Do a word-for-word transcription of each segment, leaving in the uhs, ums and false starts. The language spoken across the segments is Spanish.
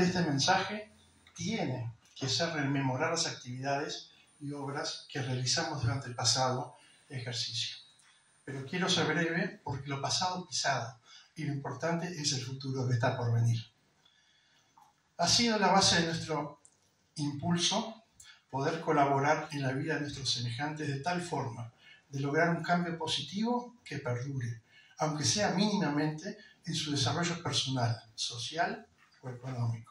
de este mensaje tiene que ser rememorar las actividades y obras que realizamos durante el pasado ejercicio. Pero quiero ser breve porque lo pasado pisado y lo importante es el futuro que está por venir. Ha sido la base de nuestro impulso poder colaborar en la vida de nuestros semejantes de tal forma de lograr un cambio positivo que perdure, aunque sea mínimamente en su desarrollo personal, social o económico.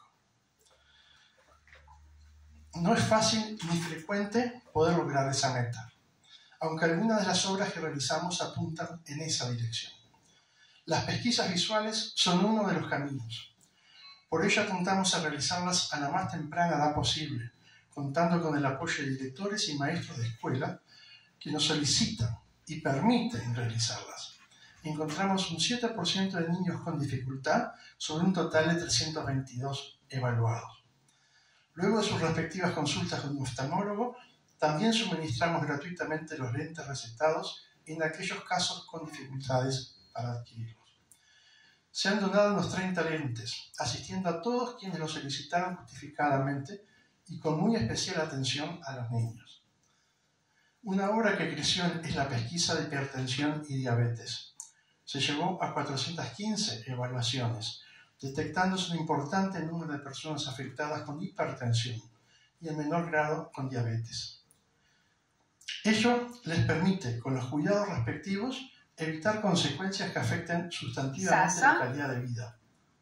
No es fácil ni frecuente poder lograr esa meta, aunque algunas de las obras que realizamos apuntan en esa dirección. Las pesquisas visuales son uno de los caminos. Por ello apuntamos a realizarlas a la más temprana edad posible, contando con el apoyo de directores y maestros de escuela que nos solicitan y permiten realizarlas. Encontramos un siete por ciento de niños con dificultad sobre un total de trescientos veintidós evaluados. Luego de sus respectivas consultas con un oftalmólogo, también suministramos gratuitamente los lentes recetados en aquellos casos con dificultades para adquirirlos. Se han donado unos treinta lentes, asistiendo a todos quienes lo solicitaron justificadamente y con muy especial atención a los niños. Una obra que creció es la pesquisa de hipertensión y diabetes. Se llevó a cuatrocientas quince evaluaciones, detectándose un importante número de personas afectadas con hipertensión y en menor grado con diabetes. Ello les permite, con los cuidados respectivos, evitar consecuencias que afecten sustantivamente Sasa. la calidad de vida.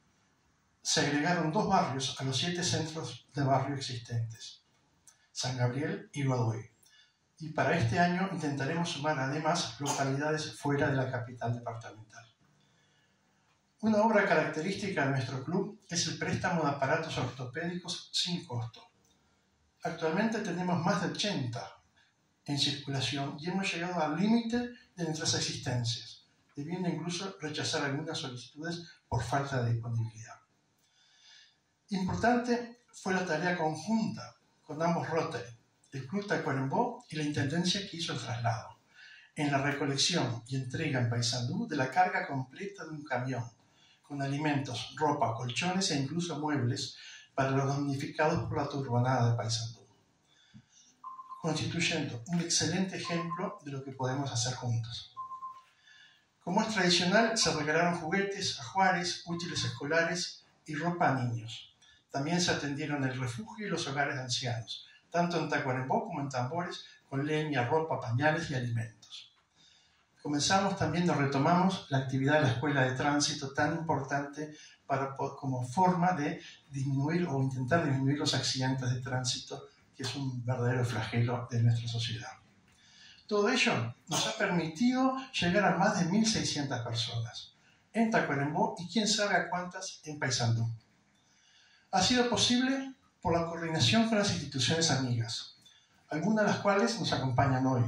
Se agregaron dos barrios a los siete centros de barrio existentes, San Gabriel y Godoy. Y para este año intentaremos sumar además localidades fuera de la capital departamental. Una obra característica de nuestro club es el préstamo de aparatos ortopédicos sin costo. Actualmente tenemos más de ochenta en circulación y hemos llegado al límite de nuestras existencias, debiendo incluso rechazar algunas solicitudes por falta de disponibilidad. Importante fue la tarea conjunta con ambos Rotary, el Club Tacuarembó y la Intendencia que hizo el traslado, en la recolección y entrega en Paysandú de la carga completa de un camión, con alimentos, ropa, colchones e incluso muebles para los damnificados por la turbanada de Paysandú, constituyendo un excelente ejemplo de lo que podemos hacer juntos. Como es tradicional, se regalaron juguetes, ajuares, útiles escolares y ropa a niños. También se atendieron el refugio y los hogares de ancianos, tanto en Tacuarembó como en Tambores, con leña, ropa, pañales y alimentos. Comenzamos también, nos retomamos la actividad de la escuela de tránsito, tan importante para, como forma de disminuir o intentar disminuir los accidentes de tránsito, que es un verdadero flagelo de nuestra sociedad. Todo ello nos ha permitido llegar a más de mil seiscientas personas en Tacuarembó y quién sabe a cuántas en Paysandú. Ha sido posible por la coordinación con las instituciones amigas, algunas de las cuales nos acompañan hoy.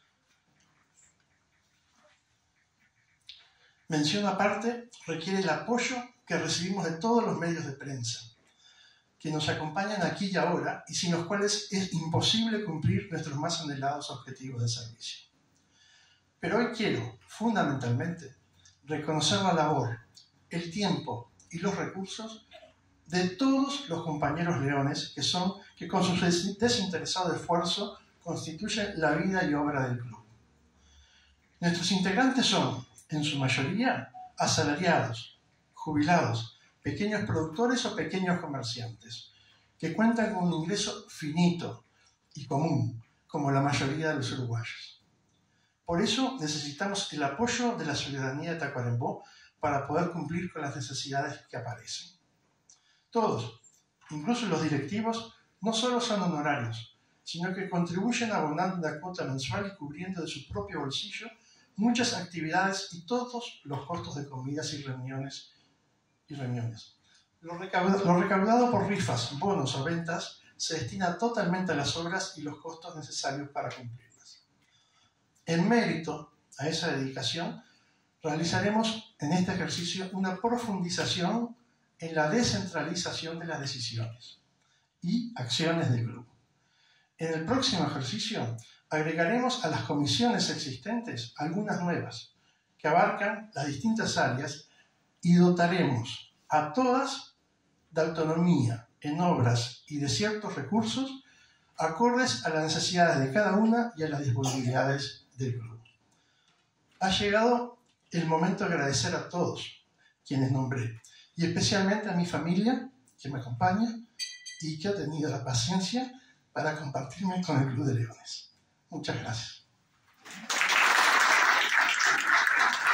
Mención aparte requiere el apoyo que recibimos de todos los medios de prensa, que nos acompañan aquí y ahora y sin los cuales es imposible cumplir nuestros más anhelados objetivos de servicio. Pero hoy quiero, fundamentalmente, reconocer la labor, el tiempo y los recursos de todos los compañeros leones que son, que con su desinteresado esfuerzo constituyen la vida y obra del club. Nuestros integrantes son, en su mayoría, asalariados, jubilados, pequeños productores o pequeños comerciantes, que cuentan con un ingreso finito y común, como la mayoría de los uruguayos. Por eso necesitamos el apoyo de la ciudadanía de Tacuarembó para poder cumplir con las necesidades que aparecen. Todos, incluso los directivos, no solo son honorarios, sino que contribuyen abonando una cuota mensual y cubriendo de su propio bolsillo muchas actividades y todos los costos de comidas y reuniones. Y reuniones. Lo recaudado, lo recaudado por rifas, bonos o ventas se destina totalmente a las obras y los costos necesarios para cumplirlas. En mérito a esa dedicación, realizaremos en este ejercicio una profundización en la descentralización de las decisiones y acciones del grupo. En el próximo ejercicio agregaremos a las comisiones existentes algunas nuevas que abarcan las distintas áreas y dotaremos a todas de autonomía en obras y de ciertos recursos acordes a las necesidades de cada una y a las disponibilidades del grupo. Ha llegado el momento de agradecer a todos quienes nombré, y especialmente a mi familia, que me acompaña y que ha tenido la paciencia para compartirme con el Club de Leones. Muchas gracias.